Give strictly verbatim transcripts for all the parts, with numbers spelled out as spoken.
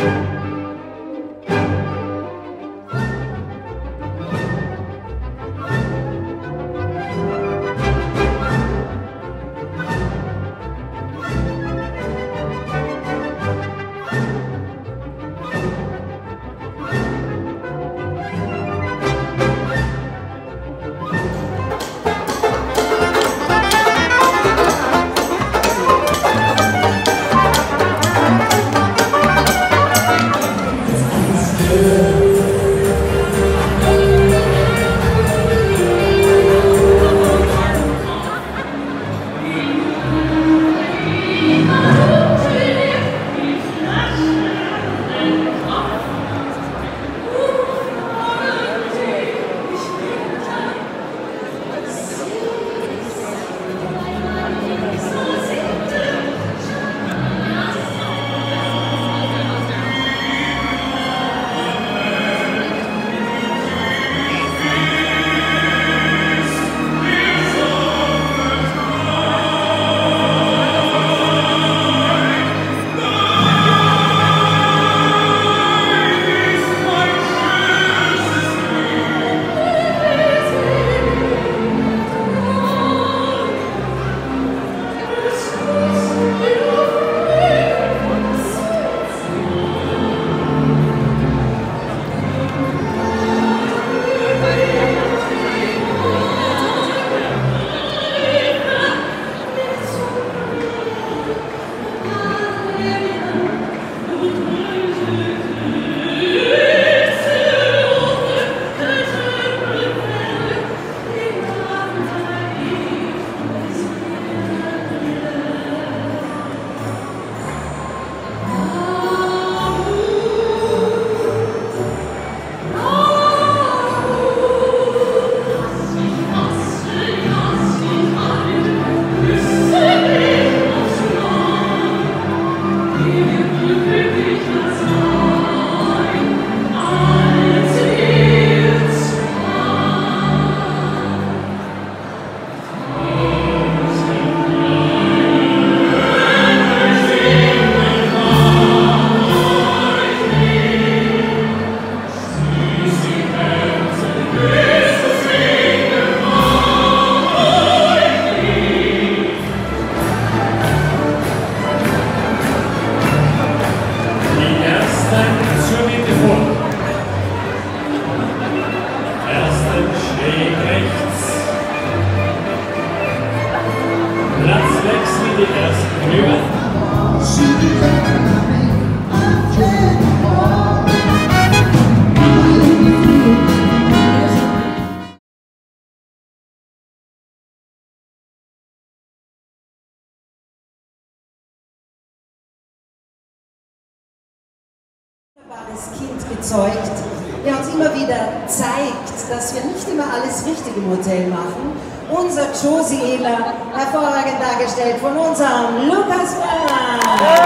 wunderbares Kind gezeugt, der uns immer wieder zeigt, dass wir nicht immer alles richtig im Hotel machen. Unser Josie Ehler, hervorragend dargestellt von unserem Lukas Werner.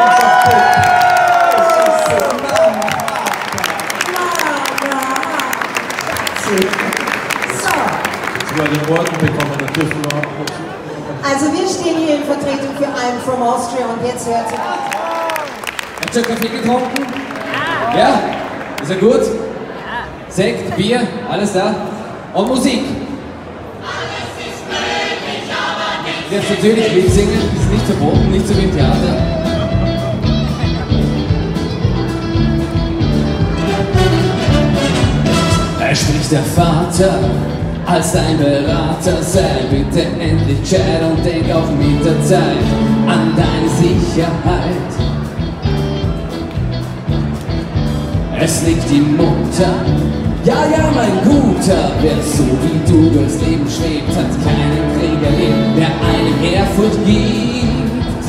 Also wir stehen hier in Vertretung für I'm from Austria und jetzt hört ihr. Habt ihr Kaffee getrunken? Ja. Ja? Ist er gut? Ja. Sekt, Bier, alles da? Und Musik? Alles ist möglich, aber nicht. Jetzt natürlich Lied singen, ist nicht verboten, nicht so wie im Theater. Da spricht der Vater als dein Berater, sei bitte endlich gescheit und denk auch mit der Zeit an deine Sicherheit. Es liegt die Mutter, ja, ja, mein Guter, wer so wie du durchs Leben schwebt, hat keinen Krieg erlebt, der einem Ehrfurcht gibt.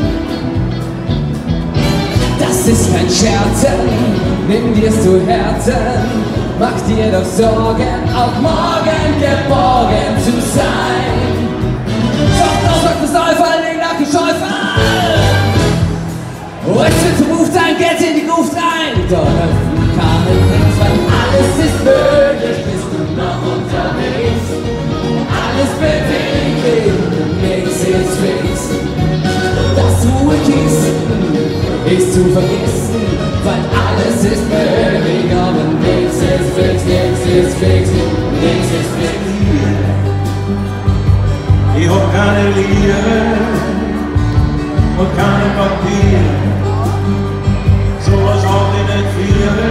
Das ist kein Scherzen, nimm dir's zu Herzen, mach dir doch Sorgen, auch morgen geborgen zu sein. Schaut aus, macht das Neufall, leg nach die Scheufall. Jetzt wird zum Rufzeichen, geht's in die Gruft rein. Doch öffnen kann es nichts, weil alles ist möglich, bist du noch unterwegs. Alles beweglich, nix ist fix. Das Ruhekissen ist zu vergessen, weil alles fix, nix ist fix, nix ist fix. Ich hab keine Liebe und keine Papier, sowas hab ich nicht viel.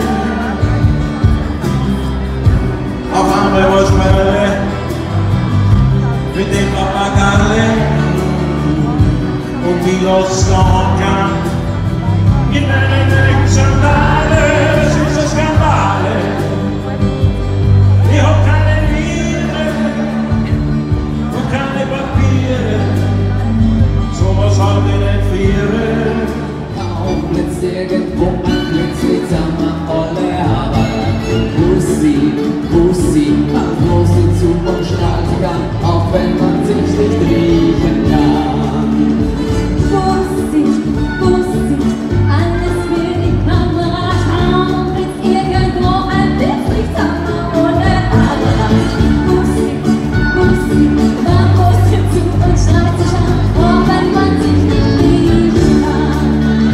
Auf einmal was mir mit dem Papagei und wie los noch kann. In meine Sandale, süße Skandale. Ich hab keine Liebe und keine Papiere, sowas hab ich nicht viel. Auch blitzt irgendwo ein Blitzlitter, mal alle Haare. Bussi, Bussi, macht Bussi zu und strahlt kann, auch wenn man sich nicht riechen kann. Bussi, Bussi, alles für die Kamera, kaum blitzt irgendwo ein Blitzlichter ohne Kamera. Bussi, Bussi, macht Bussi zu und strahlt sich an, auch wenn man sich nicht riechen kann.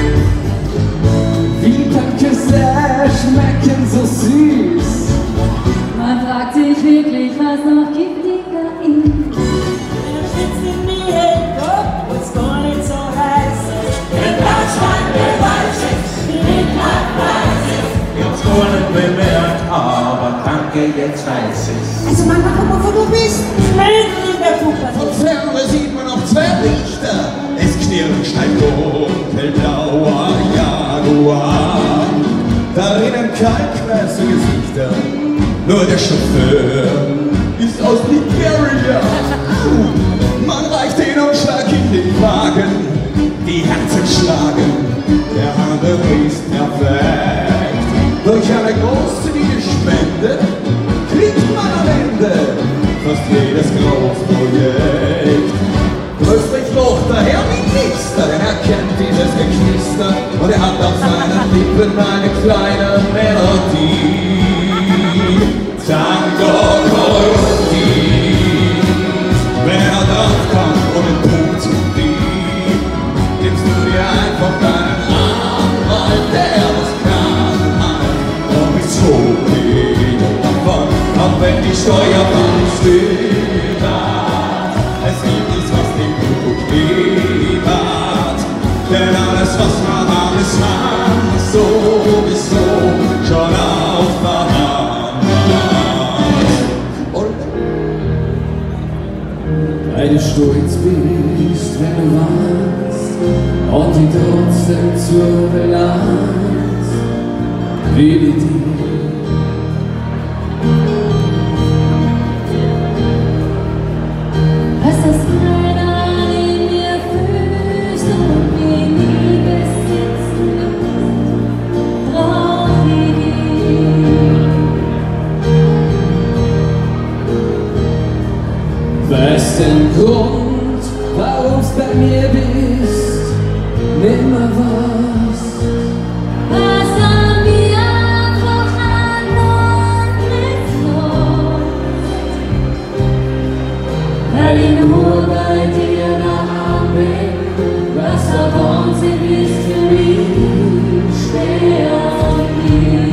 Wie kann Küsse schmecken so süß? Man fragt sich wirklich, was noch gibt die K I. Er sitzt in mir im Kopf, wo's gar nicht so heiß ist. Wenn Deutschland beweis ist, wie Hitler weiß ist. Ich hab's gar nicht bemerkt, aber danke, jetzt weiß ich's. Also Mama, guck mal, wo du bist. Mitten in der Puppe. Von Ferne sieht man noch zwei Lichter. Es knirscht ein dunkelblauer Jaguar. Darin kaltweiße Gesichter. Nur der Chauffeur ist aus Nigeria. Man reicht den Umschlag in den Wagen. Die Herzen schlagen. Der andere ist perfekt. Durch eine großzügige Spende kriegt man am Ende fast jedes Großprojekt. Plötzlich locht der Herr Minister, denn er kennt dieses Geknister und er hat auf seinen Lippen eine kleine Melodie. Tango Colombie. Wenn er drauf kommt und den Punkt zu dir, nimmst du dir einfach deinen Anwalt, der was kann. Und bist so viel davon, auch wenn die Steuerbahn steht. Es gibt nichts, was den Kuckuck liefert, denn alles, was man alles hat, ist sowieso schon auf der Hand. Weil du stolz bist, wenn du warst und die trotzdem zur Bilanz wie die dir. Was das keiner in mir fühlst und mir nie besitzen lässt, brauch ich ihn. Weißt den Grund, warum's bei mir bist, nimmer was. Was an mir einfach an und missläuft, weil ich nur bei dir daheim bin, was der Wahnsinn ist für mich, steh auf mich.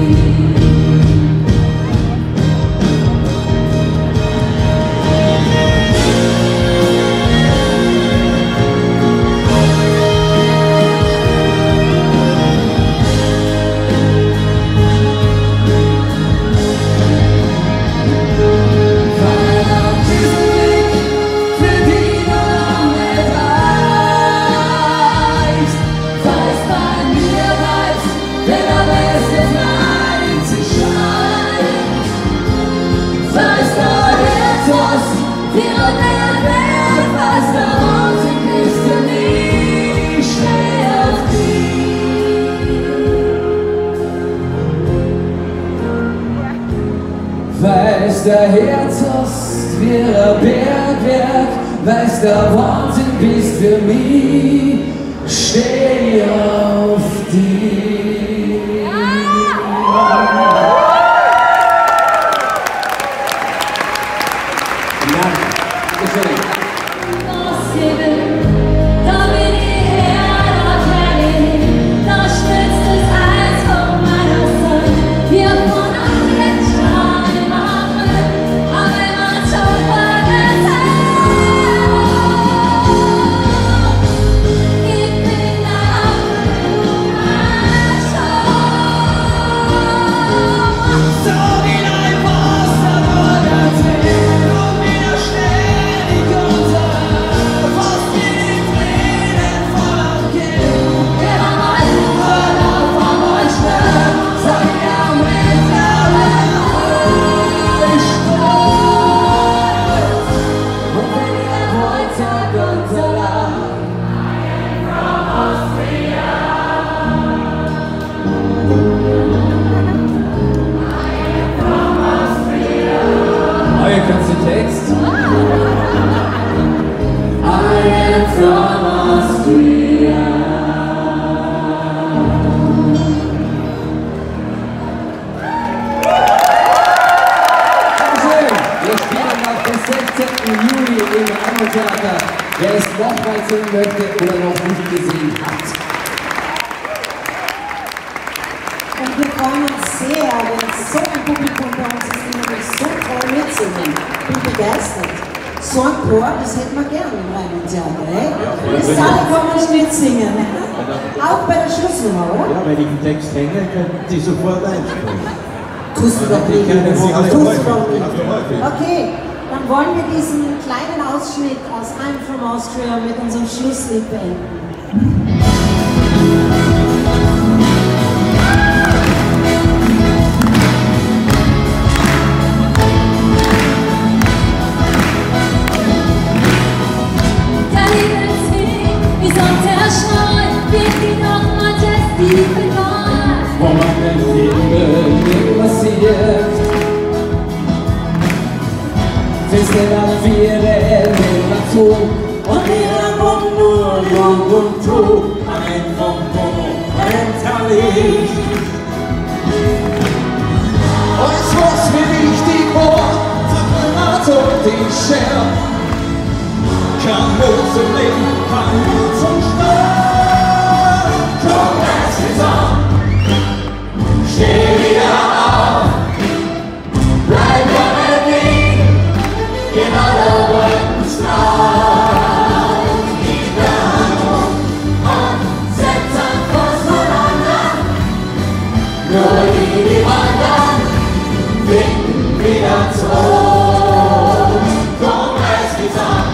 Weiß der Herzost wie ein Bergwerk, weiß der Wahnsinn bist für mich, steh auf dich. Ja, bitte. Da bin ich her, da kenn ich, da schwitzt es Eis von meiner Seite. Wir sehen möchte oder noch nicht gesehen hat. Und wir freuen uns sehr, wenn so ein Publikum bei uns ist, die nämlich so toll mitsingen. Ich bin begeistert. So ein Chor, das hätten wir gerne im Rheinland-Theater, eh? Die alle kommen und mitsingen. Auch bei der Schlussnummer, oder? Ja, wenn ich den Text hänge, könnten die sofort einspringen. Tust du doch nicht. kennen Sie alle Tust du häufig. doch nicht. Also häufig. Okay, dann wollen wir diesen kleinen Ausschnitt aus I'm from Austria mit unserem Schlusslied beenden. Wo man den Himmel nicht passiert. Festival Viere nella tu Und wir kommen nur Jung und Du, ein vom Mentalist. Alles was mir wichtig war, verkümmert und ich scher. Kann nur zum Leben, kann nur zum Start. Komm, es ist an. Steh wieder auf. Bleib ohne dich in aller Wolkenstrahl. Die Planung und setz an Kurs voneinander. Nur die, die wandern, finden wieder zurück. Komm, es ist an.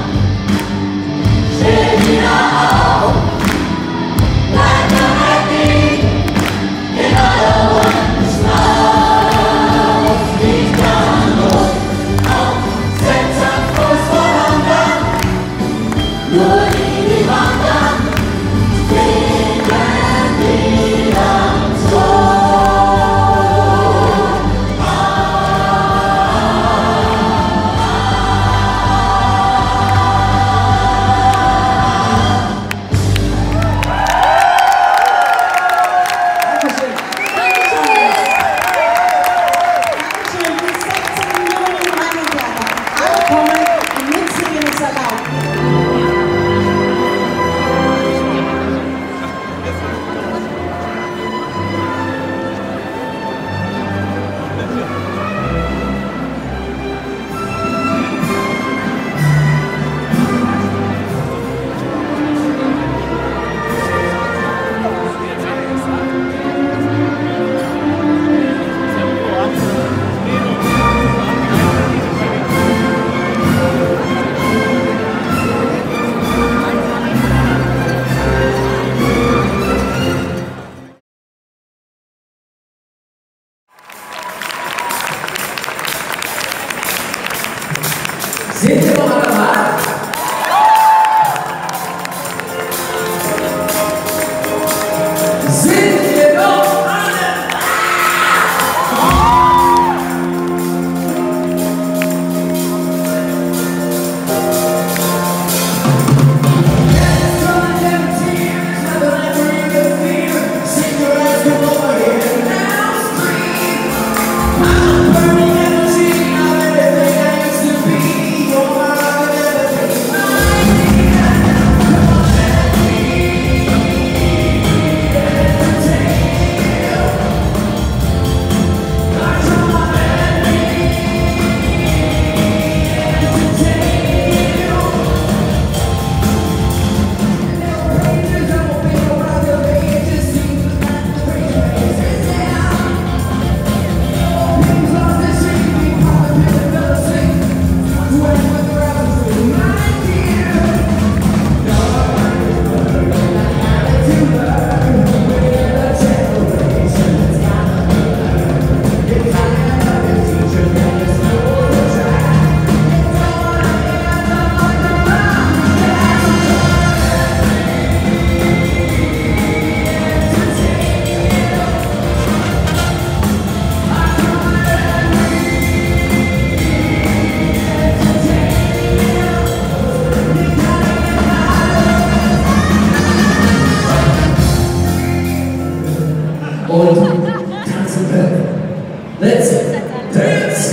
Steh wieder auf. Bleib ohne dich in aller Wolkenstrahl. Die Planung und setz an Kurs voneinander. Nur die, die wandern, finden wieder zurück. Dankeschön. Dankeschön. Bis sechzehnten Juni im Rheinland-Theater. Alle kommen und mitsingen ist erlaubt. Sind wir noch mal dabei? Sind wir noch alle und tanzen wir. Let's dance!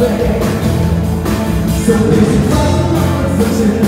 weg. So ist es fast,